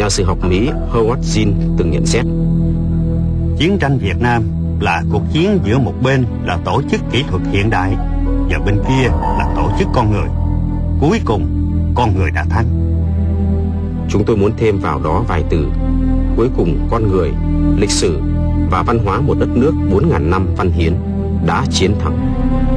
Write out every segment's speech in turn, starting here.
nhà sử học Mỹ Howard Zinn từng nhận xét: chiến tranh Việt Nam là cuộc chiến giữa một bên là tổ chức kỹ thuật hiện đại và bên kia là tổ chức con người. Cuối cùng, con người đã thắng. Chúng tôi muốn thêm vào đó vài từ: cuối cùng con người, lịch sử và văn hóa một đất nước 4.000 năm văn hiến đã chiến thắng.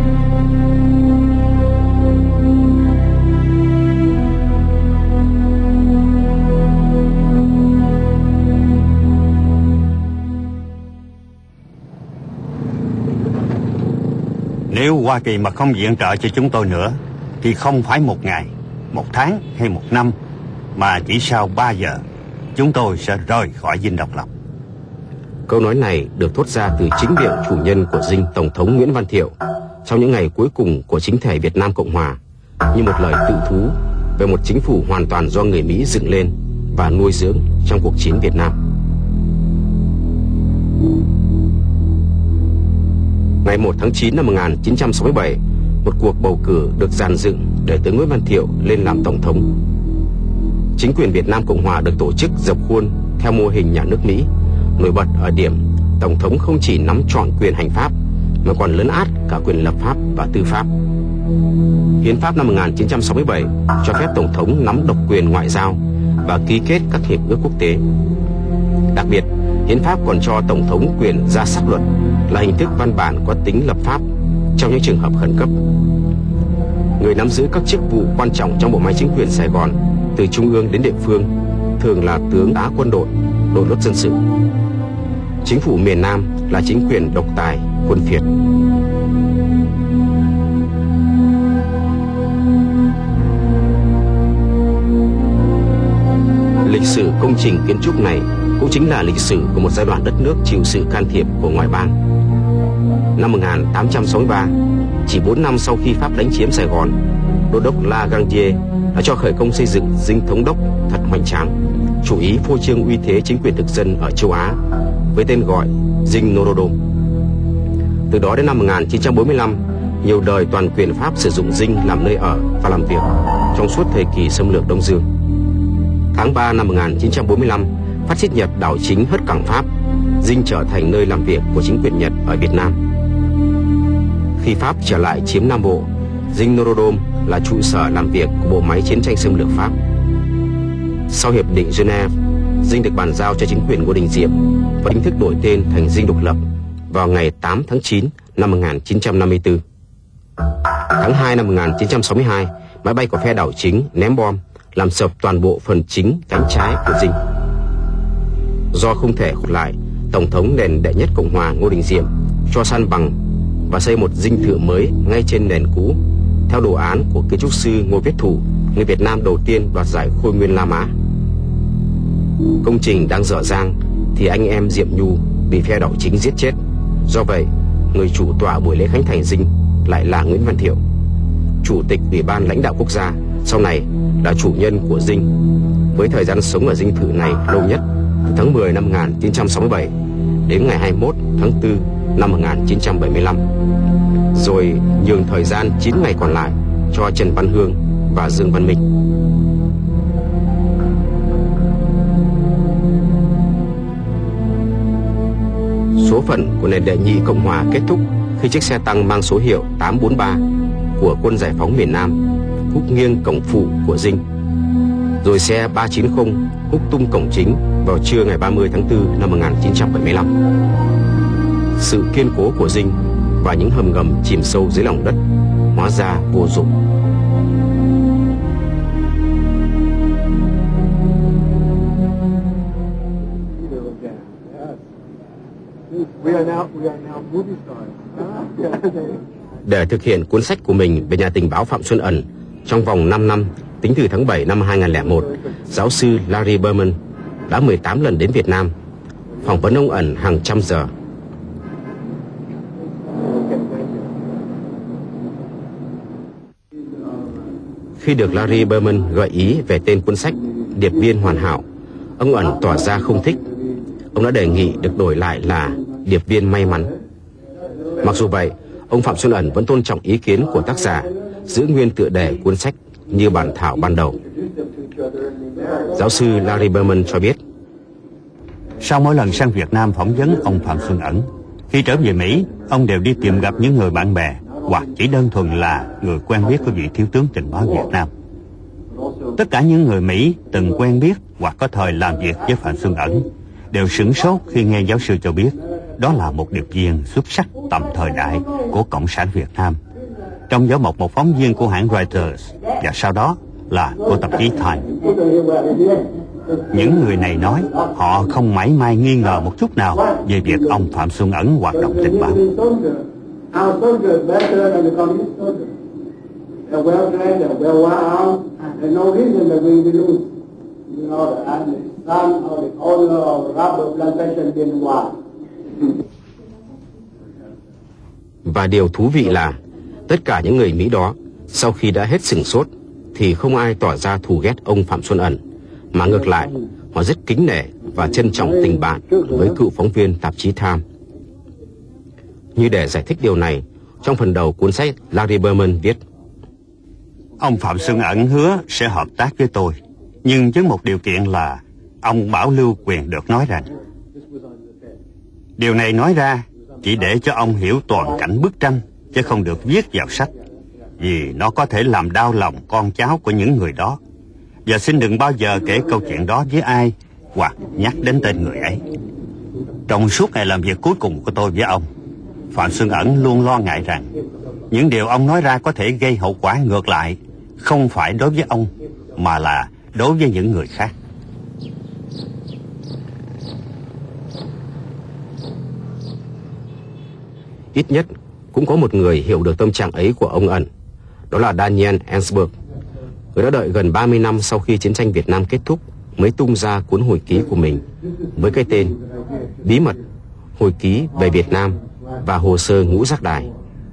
Nếu Hoa Kỳ mà không viện trợ cho chúng tôi nữa thì không phải một ngày, một tháng hay một năm, mà chỉ sau 3 giờ chúng tôi sẽ rời khỏi dinh độc lập. Câu nói này được thốt ra từ chính miệng chủ nhân của dinh, Tổng thống Nguyễn Văn Thiệu, trong những ngày cuối cùng của chính thể Việt Nam Cộng Hòa, như một lời tự thú về một chính phủ hoàn toàn do người Mỹ dựng lên và nuôi dưỡng trong cuộc chiến Việt Nam. Ngày 1 tháng 9 năm 1967, một cuộc bầu cử được dàn dựng để tướng Nguyễn Văn Thiệu lên làm Tổng thống. Chính quyền Việt Nam Cộng Hòa được tổ chức dập khuôn theo mô hình nhà nước Mỹ, nổi bật ở điểm Tổng thống không chỉ nắm trọn quyền hành pháp mà còn lấn át cả quyền lập pháp và tư pháp. Hiến pháp năm 1967 cho phép Tổng thống nắm độc quyền ngoại giao và ký kết các hiệp ước quốc tế. Đặc biệt, Hiến pháp còn cho Tổng thống quyền ra sắc luật, là hình thức văn bản có tính lập pháp trong những trường hợp khẩn cấp. Người nắm giữ các chức vụ quan trọng trong bộ máy chính quyền Sài Gòn, từ trung ương đến địa phương, thường là tướng tá quân đội, đội lốt dân sự. Chính phủ miền Nam là chính quyền độc tài, quân phiệt. Lịch sử công trình kiến trúc này cũng chính là lịch sử của một giai đoạn đất nước chịu sự can thiệp của ngoại bang. Năm 1863, chỉ 4 năm sau khi Pháp đánh chiếm Sài Gòn, Đô đốc Lagrange đã cho khởi công xây dựng dinh thống đốc thật hoành tráng, chủ ý phô trương uy thế chính quyền thực dân ở châu Á với tên gọi dinh Norodom. Từ đó đến năm 1945, nhiều đời toàn quyền Pháp sử dụng dinh làm nơi ở và làm việc trong suốt thời kỳ xâm lược Đông Dương. Tháng 3 năm 1945, phát xít Nhật đảo chính hất cảng Pháp, dinh trở thành nơi làm việc của chính quyền Nhật ở Việt Nam. Khi Pháp trở lại chiếm Nam Bộ, dinh Norodom là trụ sở làm việc của bộ máy chiến tranh xâm lược Pháp. Sau hiệp định Geneva, dinh được bàn giao cho chính quyền Ngô Đình Diệm và chính thức đổi tên thành dinh độc lập vào ngày 8 tháng 9 năm 1954. Tháng 2 năm 1962, máy bay của phe đảo chính ném bom làm sập toàn bộ phần chính cánh trái của dinh. Do không thể khôi lại, Tổng thống nền đệ nhất Cộng hòa Ngô Đình Diệm cho san bằng và xây một dinh thự mới ngay trên nền cũ, theo đồ án của kiến trúc sư Ngô Viết Thủ, người Việt Nam đầu tiên đoạt giải Khôi Nguyên La Mã. Công trình đang dở dang thì anh em Diệm Nhu bị phe đảo chính giết chết. Do vậy, người chủ tọa buổi lễ khánh thành dinh lại là Nguyễn Văn Thiệu, Chủ tịch Ủy ban Lãnh đạo Quốc gia, sau này là chủ nhân của dinh, với thời gian sống ở dinh thự này lâu nhất, từ tháng 10 năm 1967 đến ngày 21 tháng 4 năm 1975, rồi nhường thời gian 9 ngày còn lại cho Trần Văn Hương và Dương Văn Minh. Số phận của nền đệ nhị Cộng hòa kết thúc khi chiếc xe tăng mang số hiệu 843 của quân giải phóng miền Nam húc nghiêng cổng phụ của dinh, rồi xe 390 húc tung cổng chính vào trưa ngày 30 tháng 4 năm 1975. Sự kiên cố của dinh và những hầm ngầm chìm sâu dưới lòng đất hóa ra vô dụng. Để thực hiện cuốn sách của mình về nhà tình báo Phạm Xuân Ẩn trong vòng 5 năm, tính từ tháng 7 năm 2001, giáo sư Larry Berman đã 18 lần đến Việt Nam, phỏng vấn ông Ẩn hàng trăm giờ. Khi được Larry Berman gợi ý về tên cuốn sách Điệp viên hoàn hảo, ông Ẩn tỏ ra không thích. Ông đã đề nghị được đổi lại là Điệp viên may mắn. Mặc dù vậy, ông Phạm Xuân Ẩn vẫn tôn trọng ý kiến của tác giả, giữ nguyên tựa đề cuốn sách như bản thảo ban đầu. Giáo sư Larry Berman cho biết. Sau mỗi lần sang Việt Nam phỏng vấn ông Phạm Xuân Ẩn, khi trở về Mỹ, ông đều đi tìm gặp những người bạn bè hoặc chỉ đơn thuần là người quen biết của vị thiếu tướng tình báo Việt Nam. Tất cả những người Mỹ từng quen biết hoặc có thời làm việc với Phạm Xuân Ẩn đều sửng sốt khi nghe giáo sư cho biết đó là một điệp viên xuất sắc tầm thời đại của Cộng sản Việt Nam, trong vỏ bọc một phóng viên của hãng Reuters và sau đó là của tạp chí Time. Những người này nói họ không mảy may nghi ngờ một chút nào về việc ông Phạm Xuân Ẩn hoạt động tình báo. Và điều thú vị là tất cả những người Mỹ đó sau khi đã hết sửng sốt thì không ai tỏ ra thù ghét ông Phạm Xuân Ẩn, mà ngược lại họ rất kính nể và trân trọng tình bạn với cựu phóng viên tạp chí Time. Như để giải thích điều này, trong phần đầu cuốn sách Larry Berman viết: Ông Phạm Xuân Ẩn hứa sẽ hợp tác với tôi, nhưng với một điều kiện là ông bảo lưu quyền được nói rằng. Điều này nói ra chỉ để cho ông hiểu toàn cảnh bức tranh, chứ không được viết vào sách, vì nó có thể làm đau lòng con cháu của những người đó. Và xin đừng bao giờ kể câu chuyện đó với ai hoặc nhắc đến tên người ấy. Trong suốt ngày làm việc cuối cùng của tôi với ông, Phạm Xuân Ẩn luôn lo ngại rằng những điều ông nói ra có thể gây hậu quả ngược lại, không phải đối với ông mà là đối với những người khác. Ít nhất cũng có một người hiểu được tâm trạng ấy của ông Ẩn, đó là Daniel Ellsberg, người đã đợi gần 30 năm sau khi chiến tranh Việt Nam kết thúc mới tung ra cuốn hồi ký của mình với cái tên Bí mật, hồi ký về Việt Nam và hồ sơ ngũ giác đài.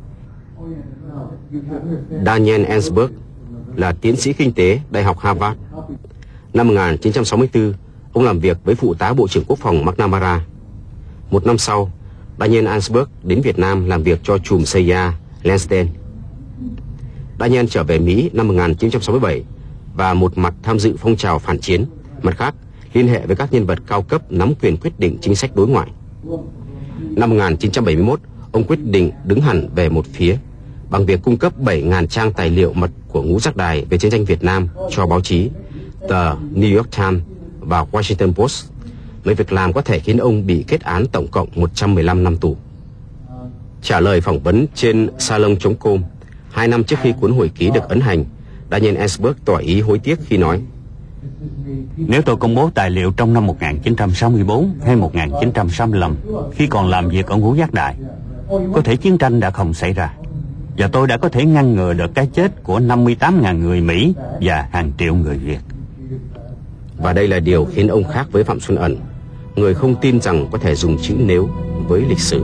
Daniel Ellsberg là tiến sĩ kinh tế Đại học Harvard. Năm 1964, ông làm việc với phụ tá Bộ trưởng Quốc phòng McNamara. Một năm sau, Daniel Ellsberg đến Việt Nam làm việc cho trùm CIA Lansden. Daniel trở về Mỹ năm 1967 và một mặt tham dự phong trào phản chiến, mặt khác liên hệ với các nhân vật cao cấp nắm quyền quyết định chính sách đối ngoại. Năm 1971, ông quyết định đứng hẳn về một phía bằng việc cung cấp 7.000 trang tài liệu mật của ngũ giác đài về chiến tranh Việt Nam cho báo chí, tờ New York Times và Washington Post, nơi việc làm có thể khiến ông bị kết án tổng cộng 115 năm tù. Trả lời phỏng vấn trên Salon.com 2 năm trước khi cuốn hồi ký được ấn hành, Daniel Ellsberg tỏ ý hối tiếc khi nói: Nếu tôi công bố tài liệu trong năm 1964 hay 1965 khi còn làm việc ở ngũ giác đài, có thể chiến tranh đã không xảy ra, và tôi đã có thể ngăn ngừa được cái chết của 58.000 người Mỹ và hàng triệu người Việt. Và đây là điều khiến ông khác với Phạm Xuân Ẩn, người không tin rằng có thể dùng chữ nếu với lịch sử.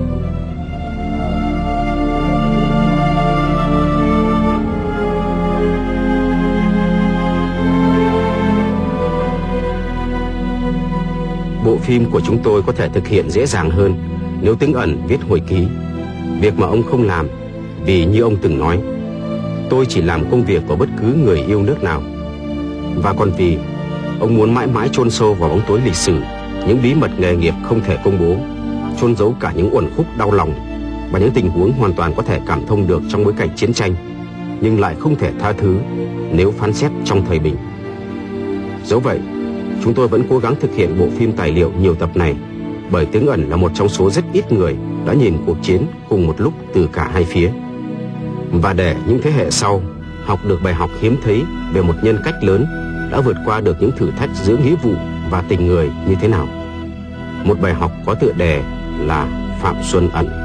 Bộ phim của chúng tôi có thể thực hiện dễ dàng hơn nếu tướng Ẩn viết hồi ký, việc mà ông không làm, vì như ông từng nói, tôi chỉ làm công việc của bất cứ người yêu nước nào. Và còn vì ông muốn mãi mãi chôn sâu vào bóng tối lịch sử những bí mật nghề nghiệp không thể công bố, chôn giấu cả những uẩn khúc đau lòng và những tình huống hoàn toàn có thể cảm thông được trong bối cảnh chiến tranh, nhưng lại không thể tha thứ nếu phán xét trong thời bình. Dẫu vậy, chúng tôi vẫn cố gắng thực hiện bộ phim tài liệu nhiều tập này, bởi tướng Ẩn là một trong số rất ít người đã nhìn cuộc chiến cùng một lúc từ cả hai phía. Và để những thế hệ sau học được bài học hiếm thấy về một nhân cách lớn đã vượt qua được những thử thách giữa nghĩa vụ và tình người như thế nào. Một bài học có tựa đề là Phạm Xuân Ẩn.